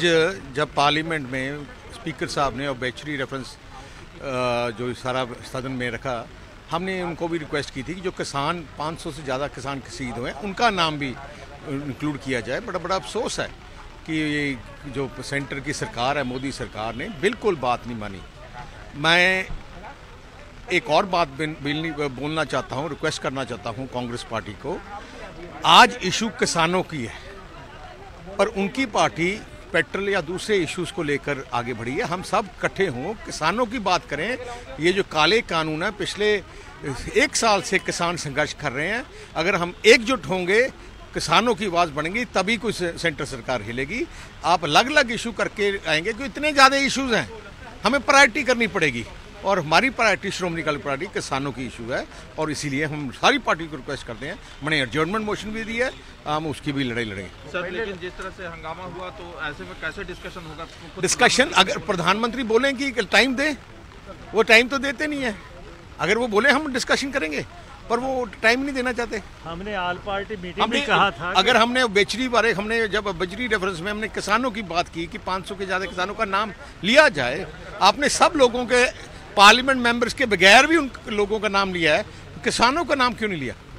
जब पार्लियामेंट में स्पीकर साहब ने ऑब्जेक्शनरी रेफरेंस जो सारा सदन में रखा, हमने उनको भी रिक्वेस्ट की थी कि जो किसान 500 से ज़्यादा किसान शहीद हुए उनका नाम भी इंक्लूड किया जाए। बड़ा अफसोस है कि ये जो सेंटर की सरकार है, मोदी सरकार ने बिल्कुल बात नहीं मानी। मैं एक और बात बोलना चाहता हूँ, रिक्वेस्ट करना चाहता हूँ कांग्रेस पार्टी को। आज इशू किसानों की है और उनकी पार्टी पेट्रोल या दूसरे इश्यूज को लेकर आगे बढ़ी है। हम सब इकट्ठे हों, किसानों की बात करें। ये जो काले कानून है, पिछले 1 साल से किसान संघर्ष कर रहे हैं। अगर हम एकजुट होंगे, किसानों की आवाज़ बढ़ेगी, तभी कोई सेंटर सरकार हिलेगी। आप अलग अलग इशू करके आएंगे क्योंकि इतने ज़्यादा इश्यूज हैं, हमें प्रायोरिटी करनी पड़ेगी और हमारी प्रायोरिटी श्रोमणी अकाली पार्टी किसानों की इशू है और इसीलिए हम सारी पार्टी को रिक्वेस्ट करते हैं। मैंने एडजर्नमेंट मोशन भी दी है, हम उसकी भी लड़ाई लड़ेंगे। सर, लेकिन जिस तरह से हंगामा हुआ तो ऐसे में कैसे डिस्कशन होगा? डिस्कशन अगर प्रधानमंत्री बोलें कि टाइम दें, वो टाइम तो देते नहीं है। अगर वो बोले हम डिस्कशन करेंगे, पर वो टाइम नहीं देना चाहते। हमने ऑल पार्टी मीटिंग में कहा था अगर हमने बेचरी बारे जब बेचरी रेफरेंस में हमने किसानों की बात की कि 500 के ज़्यादा किसानों का नाम लिया जाए, आपने सब लोगों के पार्लियामेंट मेंबर्स के बगैर भी उन लोगों का नाम लिया है, किसानों का नाम क्यों नहीं लिया?